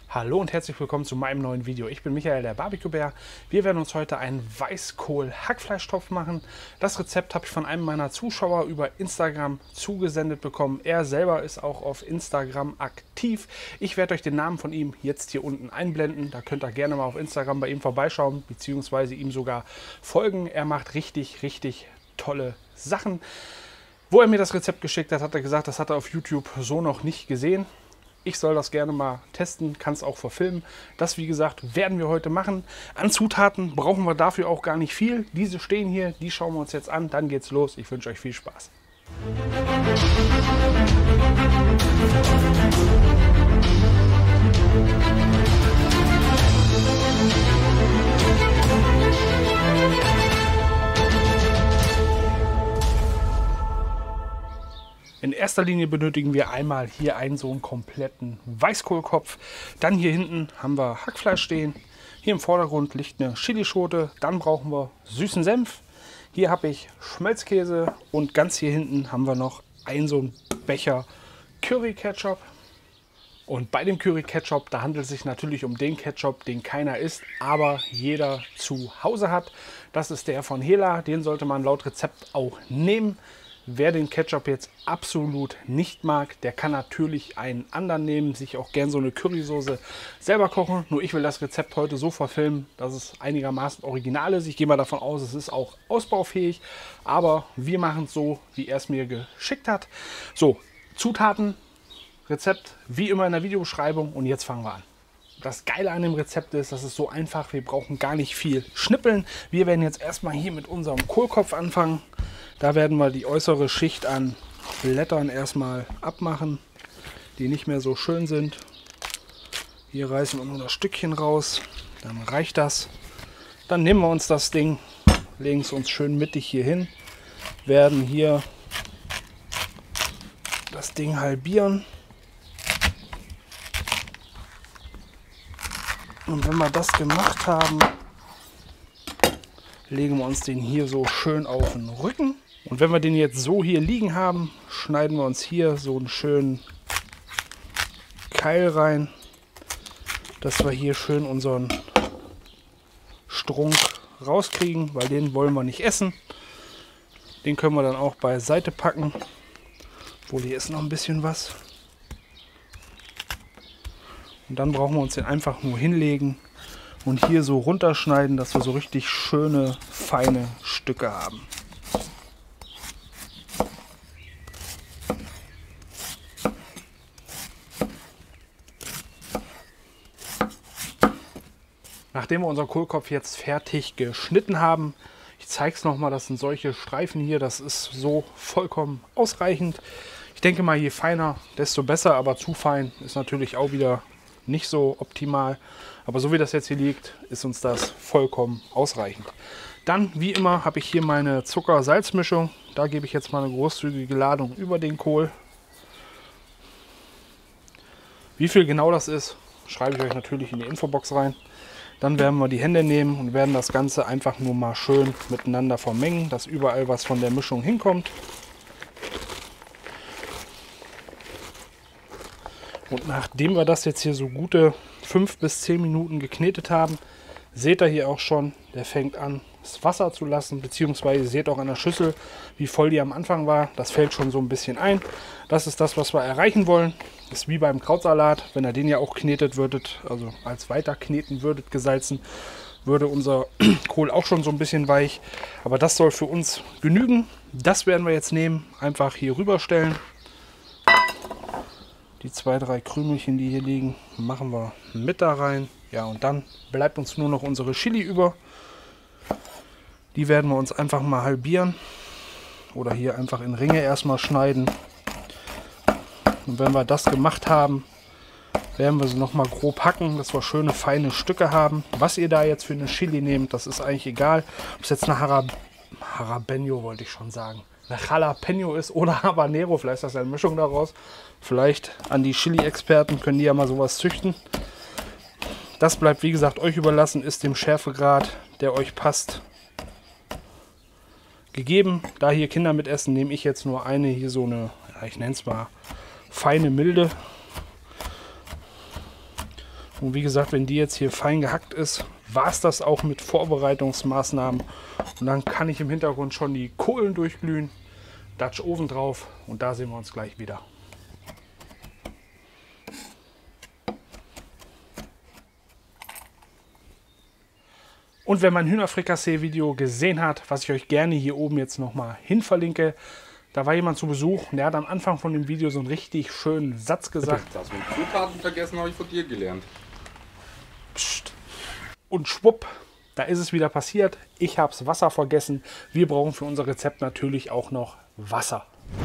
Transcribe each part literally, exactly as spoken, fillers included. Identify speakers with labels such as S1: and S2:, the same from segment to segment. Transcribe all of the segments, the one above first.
S1: Hallo und herzlich willkommen zu meinem neuen Video. Ich bin Michael, der Barbecue-Bär. Wir werden uns heute einen Weißkohl-Hackfleischtopf machen. Das Rezept habe ich von einem meiner Zuschauer über Instagram zugesendet bekommen. Er selber ist auch auf Instagram aktiv. Ich werde euch den Namen von ihm jetzt hier unten einblenden. Da könnt ihr gerne mal auf Instagram bei ihm vorbeischauen, beziehungsweise ihm sogar folgen. Er macht richtig, richtig tolle Sachen. Wo er mir das Rezept geschickt hat, hat er gesagt, das hat er auf YouTube so noch nicht gesehen. Ich soll das gerne mal testen, kann es auch verfilmen. Das, wie gesagt, werden wir heute machen. An Zutaten brauchen wir dafür auch gar nicht viel. Diese stehen hier, die schauen wir uns jetzt an. Dann geht's los. Ich wünsche euch viel Spaß. In erster Linie benötigen wir einmal hier einen so einen kompletten Weißkohlkopf. Dann hier hinten haben wir Hackfleisch stehen. Hier im Vordergrund liegt eine Chilischote. Dann brauchen wir süßen Senf. Hier habe ich Schmelzkäse und ganz hier hinten haben wir noch einen so einen Becher Curry Ketchup. Und bei dem Curry Ketchup, da handelt es sich natürlich um den Ketchup, den keiner isst, aber jeder zu Hause hat. Das ist der von Hela. Den sollte man laut Rezept auch nehmen. Wer den Ketchup jetzt absolut nicht mag, der kann natürlich einen anderen nehmen, sich auch gern so eine Currysoße selber kochen. Nur ich will das Rezept heute so verfilmen, dass es einigermaßen original ist. Ich gehe mal davon aus, es ist auch ausbaufähig, aber wir machen es so, wie er es mir geschickt hat. So, Zutaten, Rezept, wie immer in der Videobeschreibung, und jetzt fangen wir an. Das Geile an dem Rezept ist, das ist so einfach, wir brauchen gar nicht viel schnippeln. Wir werden jetzt erstmal hier mit unserem Kohlkopf anfangen. Da werden wir die äußere Schicht an Blättern erstmal abmachen, die nicht mehr so schön sind. Hier reißen wir nur das Stückchen raus, dann reicht das. Dann nehmen wir uns das Ding, legen es uns schön mittig hier hin, werden hier das Ding halbieren. Und wenn wir das gemacht haben, legen wir uns den hier so schön auf den Rücken. Und wenn wir den jetzt so hier liegen haben, schneiden wir uns hier so einen schönen Keil rein, dass wir hier schön unseren Strunk rauskriegen, weil den wollen wir nicht essen. Den können wir dann auch beiseite packen. Obwohl, hier ist noch ein bisschen was. Und dann brauchen wir uns den einfach nur hinlegen und hier so runterschneiden, dass wir so richtig schöne, feine Stücke haben. Nachdem wir unseren Kohlkopf jetzt fertig geschnitten haben, ich zeige es nochmal, das sind solche Streifen hier, das ist so vollkommen ausreichend. Ich denke mal, je feiner, desto besser, aber zu fein ist natürlich auch wieder nicht so optimal. Aber so wie das jetzt hier liegt, ist uns das vollkommen ausreichend. Dann, wie immer, habe ich hier meine Zucker-Salz-Mischung. Da gebe ich jetzt mal eine großzügige Ladung über den Kohl. Wie viel genau das ist, schreibe ich euch natürlich in die Infobox rein. Dann werden wir die Hände nehmen und werden das Ganze einfach nur mal schön miteinander vermengen, dass überall was von der Mischung hinkommt. Und nachdem wir das jetzt hier so gute fünf bis zehn Minuten geknetet haben, seht ihr hier auch schon, der fängt an, das Wasser zu lassen, beziehungsweise ihr seht auch an der Schüssel, wie voll die am Anfang war. Das fällt schon so ein bisschen ein. Das ist das, was wir erreichen wollen. Das ist wie beim Krautsalat, wenn ihr den ja auch knetet würdet, also als weiter kneten würdet, gesalzen, würde unser Kohl auch schon so ein bisschen weich. Aber das soll für uns genügen. Das werden wir jetzt nehmen, einfach hier rüberstellen. Die zwei, drei Krümelchen, die hier liegen, machen wir mit da rein. Ja, und dann bleibt uns nur noch unsere Chili über. Die werden wir uns einfach mal halbieren oder hier einfach in Ringe erstmal schneiden. Und wenn wir das gemacht haben, werden wir sie nochmal grob hacken, dass wir schöne feine Stücke haben. Was ihr da jetzt für eine Chili nehmt, das ist eigentlich egal. Ob es jetzt eine Harab Jalapeño, wollte ich schon sagen, eine Jalapeño ist oder Habanero, vielleicht ist das eine Mischung daraus. Vielleicht an die Chili-Experten, können die ja mal sowas züchten. Das bleibt, wie gesagt, euch überlassen, ist dem Schärfegrad, der euch passt, gegeben. Da hier Kinder mit essen, nehme ich jetzt nur eine, hier so eine, ja, ich nenne es mal feine Milde. Und wie gesagt, wenn die jetzt hier fein gehackt ist, war es das auch mit Vorbereitungsmaßnahmen. Und dann kann ich im Hintergrund schon die Kohlen durchglühen, Dutch Oven drauf und da sehen wir uns gleich wieder. Und wer mein Hühnerfrikassee-Video gesehen hat, was ich euch gerne hier oben jetzt nochmal hin verlinke, da war jemand zu Besuch und der hat am Anfang von dem Video so einen richtig schönen Satz gesagt.
S2: Das mit Zutaten vergessen habe ich von dir gelernt.
S1: Psst. Und schwupp, da ist es wieder passiert. Ich habe das Wasser vergessen. Wir brauchen für unser Rezept natürlich auch noch Wasser.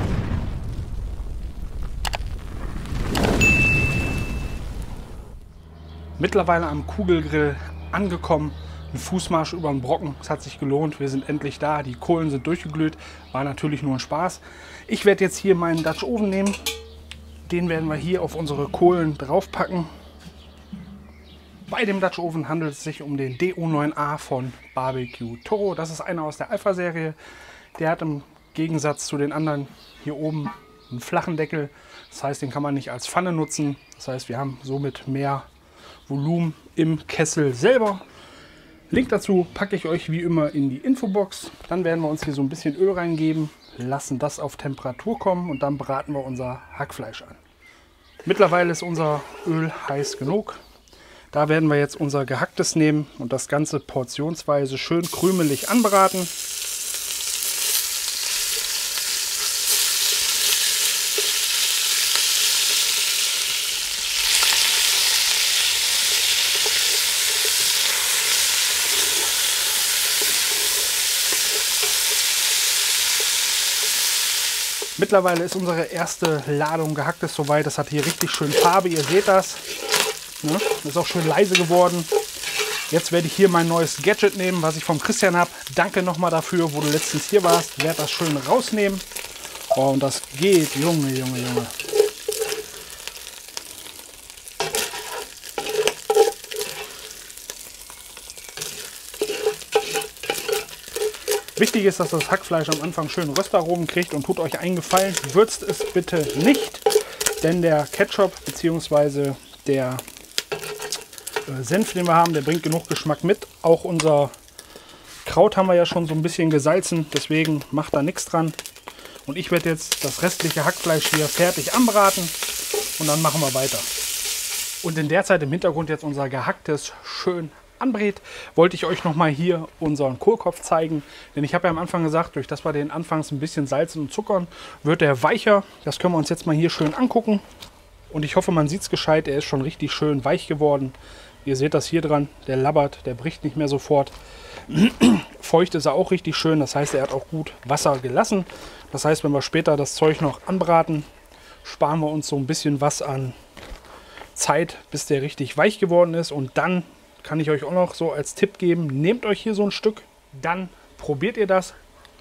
S1: Mittlerweile am Kugelgrill angekommen. Ein Fußmarsch über den Brocken. Es hat sich gelohnt. Wir sind endlich da. Die Kohlen sind durchgeglüht. War natürlich nur ein Spaß. Ich werde jetzt hier meinen Dutch Oven nehmen. Den werden wir hier auf unsere Kohlen draufpacken. Bei dem Dutch Oven handelt es sich um den D O neun A von Barbecue Toro. Das ist einer aus der Alpha-Serie. Der hat im Gegensatz zu den anderen hier oben einen flachen Deckel. Das heißt, den kann man nicht als Pfanne nutzen. Das heißt, wir haben somit mehr Volumen im Kessel selber. Link dazu packe ich euch wie immer in die Infobox. Dann werden wir uns hier so ein bisschen Öl reingeben, lassen das auf Temperatur kommen und dann braten wir unser Hackfleisch an. Mittlerweile ist unser Öl heiß genug. Da werden wir jetzt unser Gehacktes nehmen und das Ganze portionsweise schön krümelig anbraten. Mittlerweile ist unsere erste Ladung Gehacktes soweit. Das hat hier richtig schön Farbe, ihr seht das. Ne? Ist auch schön leise geworden. Jetzt werde ich hier mein neues Gadget nehmen, was ich vom Christian habe. Danke nochmal dafür, wo du letztens hier warst. Werde das schön rausnehmen. Oh, und das geht, Junge, Junge, Junge. Wichtig ist, dass das Hackfleisch am Anfang schön Röstaromen kriegt und tut euch einen Gefallen, würzt es bitte nicht, denn der Ketchup bzw. der äh, Senf, den wir haben, der bringt genug Geschmack mit. Auch unser Kraut haben wir ja schon so ein bisschen gesalzen, deswegen macht da nichts dran. Und ich werde jetzt das restliche Hackfleisch hier fertig anbraten und dann machen wir weiter. Und in der Zeit im Hintergrund jetzt unser Gehacktes schön anbrät, wollte ich euch noch mal hier unseren Kohlkopf zeigen, denn ich habe ja am Anfang gesagt, durch das wir den anfangs ein bisschen salzen und zuckern, wird er weicher. Das können wir uns jetzt mal hier schön angucken und ich hoffe, man sieht es gescheit, er ist schon richtig schön weich geworden. Ihr seht das hier dran, der labbert, der bricht nicht mehr sofort. Feucht ist er auch richtig schön, das heißt, er hat auch gut Wasser gelassen. Das heißt, wenn wir später das Zeug noch anbraten, sparen wir uns so ein bisschen was an Zeit, bis der richtig weich geworden ist. Und dann kann ich euch auch noch so als Tipp geben, nehmt euch hier so ein Stück, dann probiert ihr das.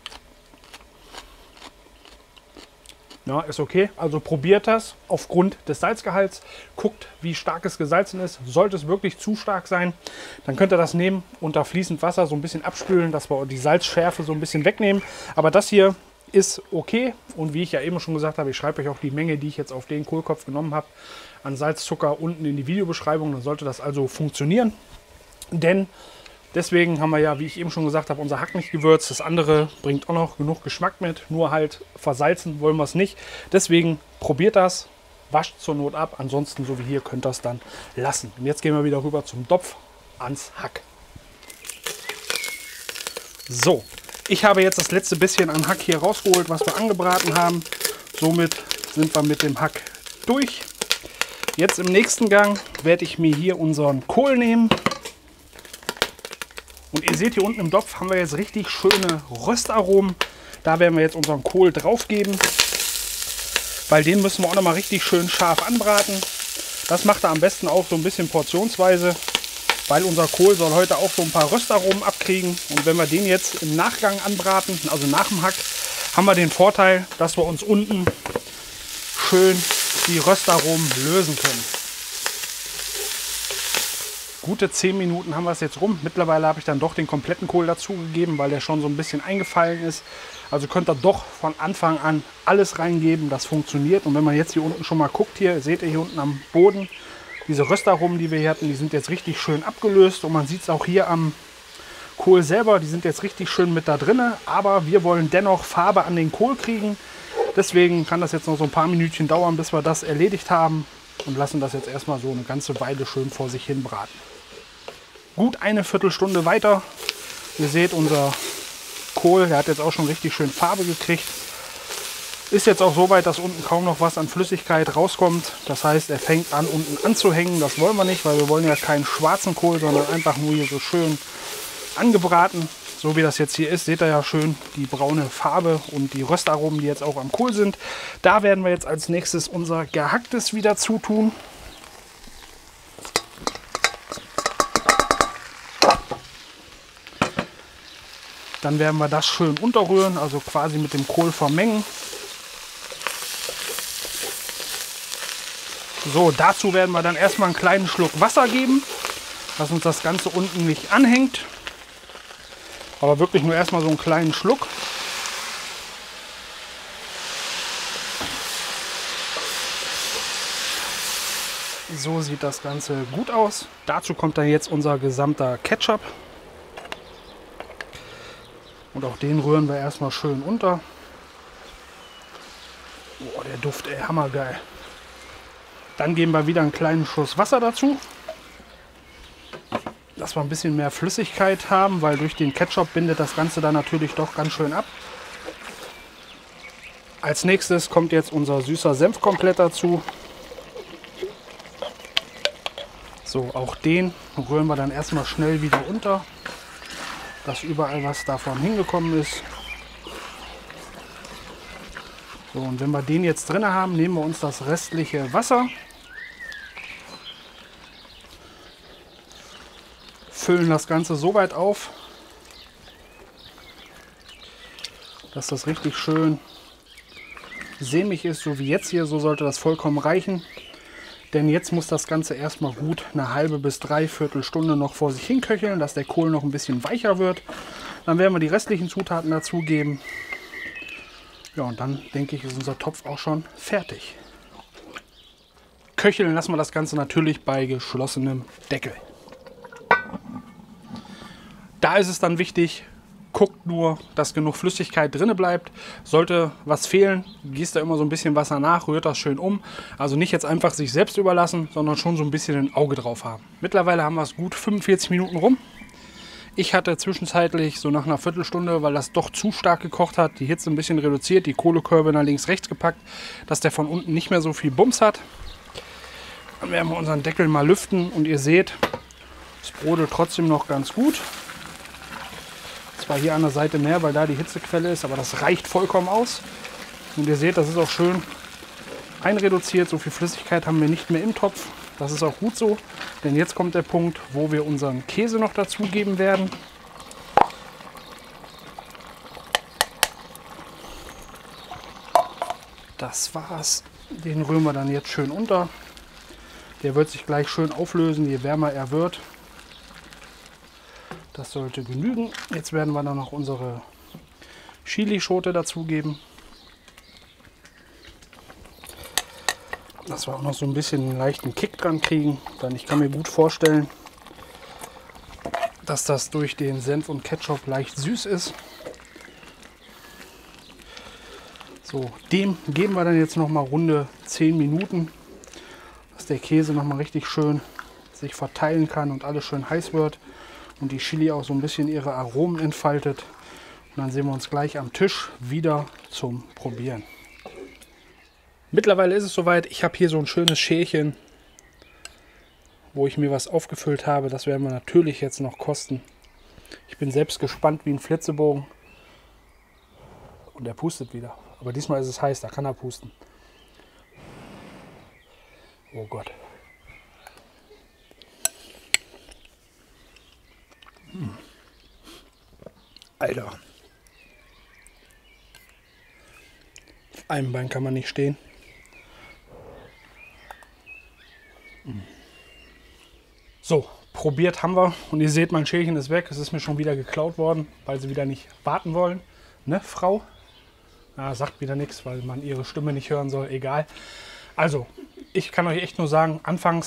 S1: Ja, ist okay, also probiert das aufgrund des Salzgehalts, guckt, wie stark es gesalzen ist. Sollte es wirklich zu stark sein, dann könnt ihr das nehmen, unter fließend Wasser so ein bisschen abspülen, dass wir die Salzschärfe so ein bisschen wegnehmen. Aber das hier ist okay und wie ich ja eben schon gesagt habe, ich schreibe euch auch die Menge, die ich jetzt auf den Kohlkopf genommen habe, an Salz, Zucker unten in die Videobeschreibung, dann sollte das also funktionieren. Denn deswegen haben wir ja, wie ich eben schon gesagt habe, unser Hack nicht gewürzt. Das andere bringt auch noch genug Geschmack mit, nur halt versalzen wollen wir es nicht. Deswegen probiert das, wascht zur Not ab, ansonsten so wie hier könnt ihr es dann lassen. Und jetzt gehen wir wieder rüber zum Topf, ans Hack. So, ich habe jetzt das letzte bisschen an Hack hier rausgeholt, was wir angebraten haben. Somit sind wir mit dem Hack durch. Jetzt im nächsten Gang werde ich mir hier unseren Kohl nehmen. Und ihr seht hier unten im Topf haben wir jetzt richtig schöne Röstaromen. Da werden wir jetzt unseren Kohl drauf geben. Weil den müssen wir auch noch mal richtig schön scharf anbraten. Das macht er am besten auch so ein bisschen portionsweise. Weil unser Kohl soll heute auch so ein paar Röstaromen abkriegen. Und wenn wir den jetzt im Nachgang anbraten, also nach dem Hack, haben wir den Vorteil, dass wir uns unten schön die Röstaromen lösen können. Gute zehn Minuten haben wir es jetzt rum. Mittlerweile habe ich dann doch den kompletten Kohl dazugegeben, weil der schon so ein bisschen eingefallen ist. Also könnt ihr doch von Anfang an alles reingeben, das funktioniert. Und wenn man jetzt hier unten schon mal guckt, hier seht ihr hier unten am Boden, Diese Röstaromen, die wir hier hatten, die sind jetzt richtig schön abgelöst. Und man sieht es auch hier am Kohl selber, die sind jetzt richtig schön mit da drin. Aber wir wollen dennoch Farbe an den Kohl kriegen. Deswegen kann das jetzt noch so ein paar Minütchen dauern, bis wir das erledigt haben. Und lassen das jetzt erstmal so eine ganze Weile schön vor sich hin braten. Gut eine Viertelstunde weiter. Ihr seht, unser Kohl, der hat jetzt auch schon richtig schön Farbe gekriegt. Ist jetzt auch so weit, dass unten kaum noch was an Flüssigkeit rauskommt. Das heißt, er fängt an, unten anzuhängen. Das wollen wir nicht, weil wir wollen ja keinen schwarzen Kohl, sondern einfach nur hier so schön angebraten. So wie das jetzt hier ist, seht ihr ja schön die braune Farbe und die Röstaromen, die jetzt auch am Kohl sind. Da werden wir jetzt als nächstes unser Gehacktes wieder zutun. Dann werden wir das schön unterrühren, also quasi mit dem Kohl vermengen. So, dazu werden wir dann erstmal einen kleinen Schluck Wasser geben, dass uns das Ganze unten nicht anhängt. Aber wirklich nur erstmal so einen kleinen Schluck. So sieht das Ganze gut aus. Dazu kommt dann jetzt unser gesamter Ketchup. Und auch den rühren wir erstmal schön unter. Boah, der Duft, ey, hammergeil. Dann geben wir wieder einen kleinen Schuss Wasser dazu. Dass wir ein bisschen mehr Flüssigkeit haben, weil durch den Ketchup bindet das Ganze dann natürlich doch ganz schön ab. Als nächstes kommt jetzt unser süßer Senf komplett dazu. So, auch den rühren wir dann erstmal schnell wieder unter, dass überall was davon hingekommen ist. So, und wenn wir den jetzt drin haben, nehmen wir uns das restliche Wasser. Füllen das Ganze so weit auf, dass das richtig schön sämig ist, so wie jetzt hier. So sollte das vollkommen reichen. Denn jetzt muss das Ganze erstmal gut eine halbe bis dreiviertel Stunde noch vor sich hin köcheln, dass der Kohl noch ein bisschen weicher wird. Dann werden wir die restlichen Zutaten dazugeben. Ja, und dann denke ich, ist unser Topf auch schon fertig. Köcheln lassen wir das Ganze natürlich bei geschlossenem Deckel. Da ist es dann wichtig, guckt nur, dass genug Flüssigkeit drin bleibt. Sollte was fehlen, gießt da immer so ein bisschen Wasser nach, rührt das schön um. Also nicht jetzt einfach sich selbst überlassen, sondern schon so ein bisschen ein Auge drauf haben. Mittlerweile haben wir es gut fünfundvierzig Minuten rum. Ich hatte zwischenzeitlich so nach einer Viertelstunde, weil das doch zu stark gekocht hat, die Hitze ein bisschen reduziert, die Kohlekörbe nach links rechts gepackt, dass der von unten nicht mehr so viel Bums hat. Dann werden wir unseren Deckel mal lüften und ihr seht, es brodelt trotzdem noch ganz gut. Zwar hier an der Seite mehr, weil da die Hitzequelle ist, aber das reicht vollkommen aus. Und ihr seht, das ist auch schön einreduziert. So viel Flüssigkeit haben wir nicht mehr im Topf. Das ist auch gut so, denn jetzt kommt der Punkt, wo wir unseren Käse noch dazugeben werden. Das war's. Den rühren wir dann jetzt schön unter. Der wird sich gleich schön auflösen, je wärmer er wird. Das sollte genügen. Jetzt werden wir dann noch unsere Chilischote dazugeben. Dass wir auch noch so ein bisschen einen leichten Kick dran kriegen. Denn ich kann mir gut vorstellen, dass das durch den Senf und Ketchup leicht süß ist. So, dem geben wir dann jetzt noch mal runde zehn Minuten, dass der Käse noch mal richtig schön sich verteilen kann und alles schön heiß wird. Und die Chili auch so ein bisschen ihre Aromen entfaltet. Und dann sehen wir uns gleich am Tisch wieder zum Probieren. Mittlerweile ist es soweit. Ich habe hier so ein schönes Schälchen, wo ich mir was aufgefüllt habe. Das werden wir natürlich jetzt noch kosten. Ich bin selbst gespannt wie ein Flitzebogen. Und er pustet wieder. Aber diesmal ist es heiß, da kann er pusten. Oh Gott. Alter. Auf einem Bein kann man nicht stehen. So, probiert haben wir. Und ihr seht, mein Schälchen ist weg. Es ist mir schon wieder geklaut worden, weil sie wieder nicht warten wollen. Ne, Frau? Ja, sagt wieder nichts, weil man ihre Stimme nicht hören soll. Egal. Also, ich kann euch echt nur sagen, anfangs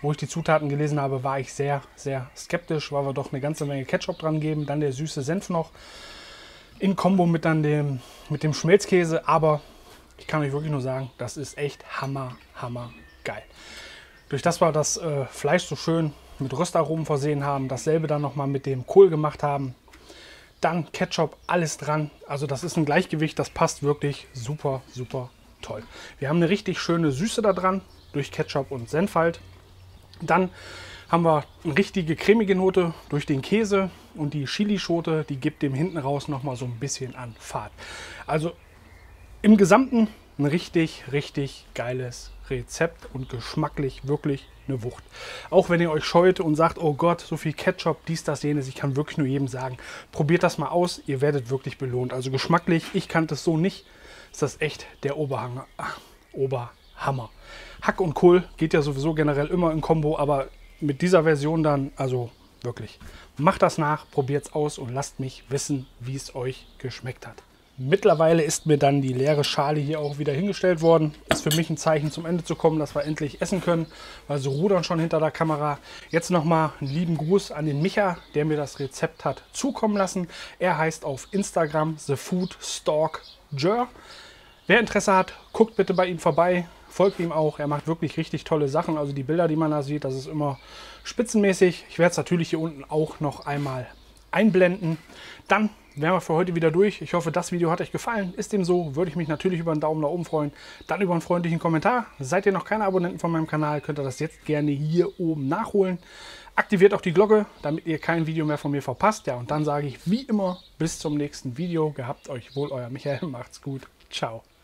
S1: Wo ich die Zutaten gelesen habe, war ich sehr, sehr skeptisch, weil wir doch eine ganze Menge Ketchup dran geben. Dann der süße Senf noch in Kombo mit, dann dem, mit dem Schmelzkäse. Aber ich kann euch wirklich nur sagen, das ist echt hammer, hammer geil. Durch das wir das äh, Fleisch so schön mit Röstaromen versehen haben, dasselbe dann nochmal mit dem Kohl gemacht haben, dann Ketchup, alles dran. Also das ist ein Gleichgewicht, das passt wirklich super, super toll. Wir haben eine richtig schöne Süße da dran, durch Ketchup und Senf halt. Dann haben wir eine richtige cremige Note durch den Käse und die Chilischote, die gibt dem hinten raus nochmal so ein bisschen an Fahrt. Also im Gesamten ein richtig, richtig geiles Rezept und geschmacklich wirklich eine Wucht. Auch wenn ihr euch scheut und sagt, oh Gott, so viel Ketchup, dies, das, jenes, ich kann wirklich nur jedem sagen, probiert das mal aus, ihr werdet wirklich belohnt. Also geschmacklich, ich kannte es so nicht, ist das echt der Oberhang, ach, Oberhammer. Hack und Kohl geht ja sowieso generell immer in Kombo, aber mit dieser Version dann, also wirklich, macht das nach, probiert es aus und lasst mich wissen, wie es euch geschmeckt hat. Mittlerweile ist mir dann die leere Schale hier auch wieder hingestellt worden. Ist für mich ein Zeichen, zum Ende zu kommen, dass wir endlich essen können, weil sie rudern schon hinter der Kamera. Jetzt nochmal einen lieben Gruß an den Micha, der mir das Rezept hat zukommen lassen. Er heißt auf Instagram The Food Stalk Jer. Wer Interesse hat, guckt bitte bei ihm vorbei. Folgt ihm auch, er macht wirklich richtig tolle Sachen. Also die Bilder, die man da sieht, das ist immer spitzenmäßig. Ich werde es natürlich hier unten auch noch einmal einblenden. Dann wären wir für heute wieder durch. Ich hoffe, das Video hat euch gefallen. Ist dem so, würde ich mich natürlich über einen Daumen nach oben freuen. Dann über einen freundlichen Kommentar. Seid ihr noch keine Abonnenten von meinem Kanal, könnt ihr das jetzt gerne hier oben nachholen. Aktiviert auch die Glocke, damit ihr kein Video mehr von mir verpasst. Ja, und dann sage ich wie immer bis zum nächsten Video. Gehabt euch wohl, euer Michael. Macht's gut. Ciao.